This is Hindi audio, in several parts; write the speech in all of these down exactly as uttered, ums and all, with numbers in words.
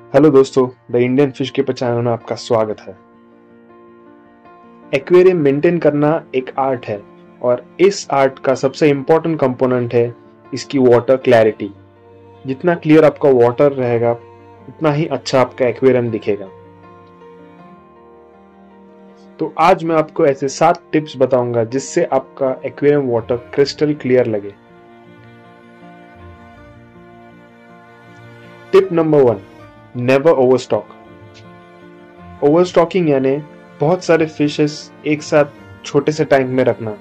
हेलो दोस्तों, the Indian fish keeper channel में आपका स्वागत है। एक्वेरियम मेंटेन करना एक आर्ट है और इस आर्ट का सबसे इम्पोर्टेंट कंपोनेंट है इसकी वाटर क्लैरिटी। जितना क्लियर आपका वाटर रहेगा उतना ही अच्छा आपका एक्वेरियम दिखेगा। तो आज मैं आपको ऐसे सात टिप्स बताऊंगा जिससे आपका एक्वेरियम वाटर क्रिस्टल क्लियर लगे। Tip number one, never overstock. Overstocking यानी बहुत सारे फिशेस एक साथ छोटे से टैंक में रखना।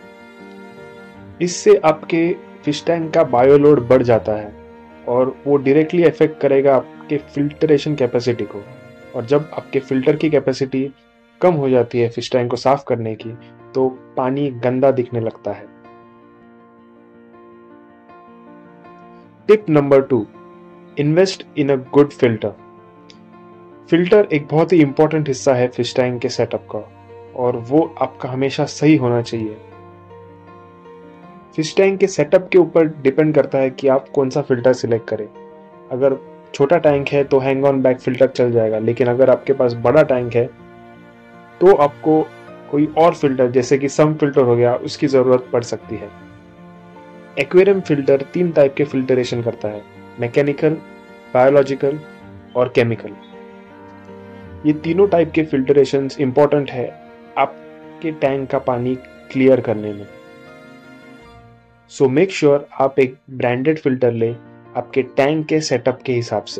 इससे आपके फिश टैंक का बायोलोड बढ़ जाता है और वो डायरेक्टली इफेक्ट करेगा आपके फिल्टरेशन कैपेसिटी को। और जब आपके फिल्टर की कैपेसिटी कम हो जाती है फिश टैंक को साफ करने की, तो पानी गंदा दिखने लगता है। Tip number two, invest in a good filter. Filter एक बहुत ही इंपॉर्टेंट हिस्सा है फिश टैंक के सेटअप का और वो आपका हमेशा सही होना चाहिए। फिश टैंक के सेटअप के ऊपर डिपेंड करता है कि आप कौन सा फिल्टर सिलेक्ट करें। अगर छोटा टैंक है तो हैंग ऑन बैक फिल्टर चल जाएगा, लेकिन अगर आपके पास बड़ा टैंक है तो आपको कोई और फिल्टर जैसे कि सम फिल्टर हो गया उसकी जरूरत पड़ सकती है। एक्वेरियम फिल्टर तीन टाइप के फिल्टरेशन करता है, मैकेनिकल, बायोलॉजिकल और केमिकल। ये तीनों टाइप के फिल्टरेशन इंपॉर्टेंट है आपके टैंक का पानी क्लियर करने में। सो मेक श्योर आप एक ब्रांडेड फिल्टर लें आपके टैंक के सेटअप के हिसाब से।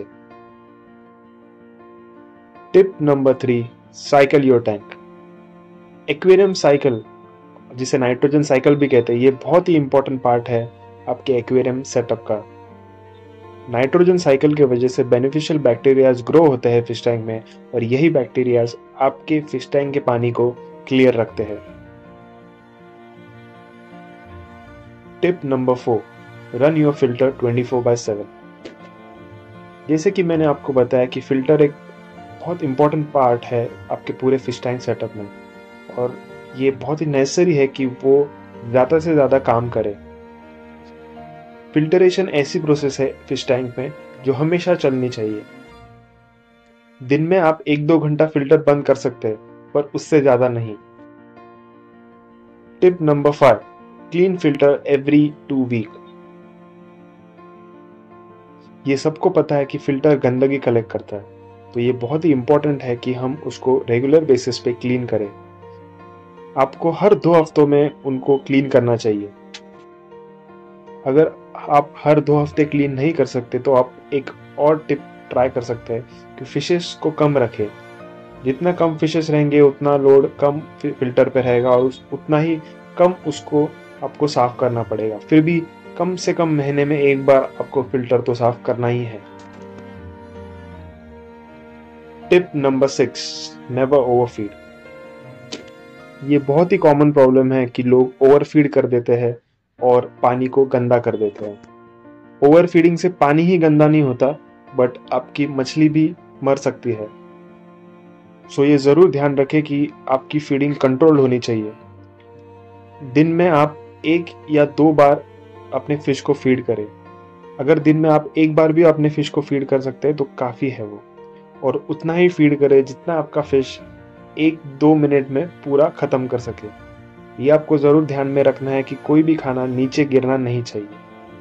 Tip number three, cycle your tank. Aquarium cycle, जिसे नाइट्रोजन साइकिल भी कहते हैं, ये बहुत ही इंपॉर्टेंट पार्ट है आपके एक्वेरियम सेटअप का। नाइट्रोजन साइकिल की वजह से बेनिफिशियल बैक्टीरियाज ग्रो होते हैं फिश टैंक में और यही बैक्टीरियाज आपके फिश टैंक के पानी को क्लियर रखते हैं। Tip number four, run your filter twenty four by seven. जैसे कि मैंने आपको बताया कि फिल्टर एक बहुत इंपॉर्टेंट पार्ट है आपके पूरे फिश टैंक सेटअप में और ये बहुत ही नेसेसरी है कि वो ज़्यादा से ज़्यादा काम करे। फिल्टरेशन ऐसी प्रोसेस है फिश टैंक में जो हमेशा चलनी चाहिए। दिन में आप एक दो घंटा फिल्टर बंद कर सकते हैं, पर उससे ज़्यादा नहीं। Tip number five, clean filter every two week. ये सबको पता है कि फिल्टर गंदगी कलेक्ट करता है, तो ये बहुत ही इंपॉर्टेंट है कि हम उसको रेगुलर बेसिस पे क्लीन करें। आपको हर दो हफ्तों में उनको क्लीन करना चाहिए। अगर आप हर दो हफ्ते क्लीन नहीं कर सकते तो आप एक और टिप ट्राई कर सकते हैं कि फिशेस को कम रखें। जितना कम फिशेस रहेंगे उतना लोड कम फिल्टर पे रहेगा और उस, उतना ही कम उसको आपको साफ करना पड़ेगा। फिर भी कम से कम महीने में एक बार आपको फिल्टर तो साफ करना ही है। Tip number six, never overfeed. ये बहुत ही कॉमन प्रॉब्लम है कि लोग ओवरफीड कर देते हैं और पानी को गंदा कर देते हैं। ओवरफीडिंग से पानी ही गंदा नहीं होता, बट आपकी मछली भी मर सकती है। सो ये जरूर ध्यान रखें कि आपकी फीडिंग कंट्रोल होनी चाहिए। दिन में आप एक या दो बार अपने फिश को फीड करें। अगर दिन में आप एक बार भी अपने फिश को फीड कर सकते हैं तो काफी है वो, और उतना ही फीड करें जितना आपका फिश एक दो मिनट में पूरा खत्म कर सके। ये आपको जरूर ध्यान में रखना है कि कोई भी खाना नीचे गिरना नहीं चाहिए।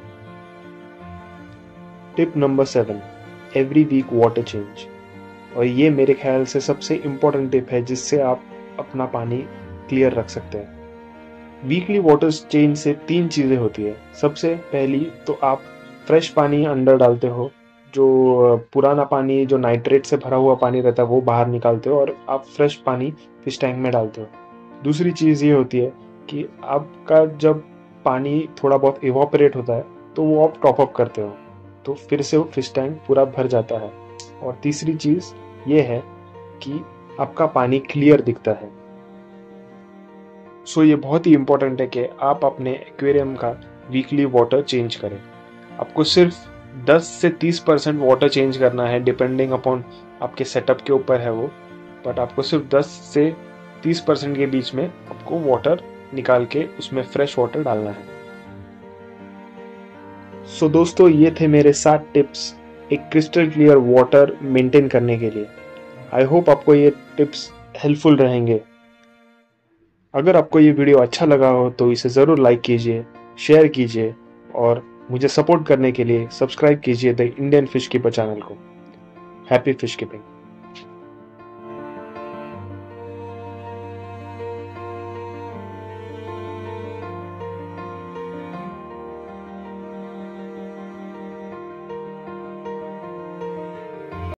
Tip number seven, every week water change. और ये मेरे ख्याल से सबसे इम्पोर्टेंट टिप है जिससे आप अपना पानी क्लियर रख सकते हैं। वीकली वाटर चेंज से तीन चीज़ें होती है। सबसे पहली तो आप फ्रेश पानी अंदर डालते हो, जो पुराना पानी जो नाइट्रेट से भरा हुआ पानी रहता है वो बाहर निकालते हो और आप फ्रेश पानी फिश टैंक में डालते हो। दूसरी चीज़ ये होती है कि आपका जब पानी थोड़ा बहुत इवोपरेट होता है तो वो आप टॉप अप करते हो, तो फिर से वो फिश टैंक पूरा भर जाता है। और तीसरी चीज़ ये है कि आपका पानी क्लियर दिखता है। सो ये बहुत ही इंपॉर्टेंट है कि आप अपने एक्वेरियम का वीकली वाटर चेंज करें। आपको सिर्फ दस से तीस परसेंट वाटर चेंज करना है, डिपेंडिंग अपॉन आपके सेटअप के ऊपर है वो, बट आपको सिर्फ दस से तीस परसेंट के बीच में आपको वाटर निकाल के उसमें फ्रेश वाटर डालना है। सो दोस्तों, ये थे मेरे सात टिप्स एक क्रिस्टल क्लियर वाटर मेंटेन करने के लिए। आई होप आपको ये टिप्स हेल्पफुल रहेंगे। अगर आपको ये वीडियो अच्छा लगा हो तो इसे ज़रूर लाइक कीजिए, शेयर कीजिए और मुझे सपोर्ट करने के लिए सब्सक्राइब कीजिए the Indian fish keeper channel को। Happy fish keeping.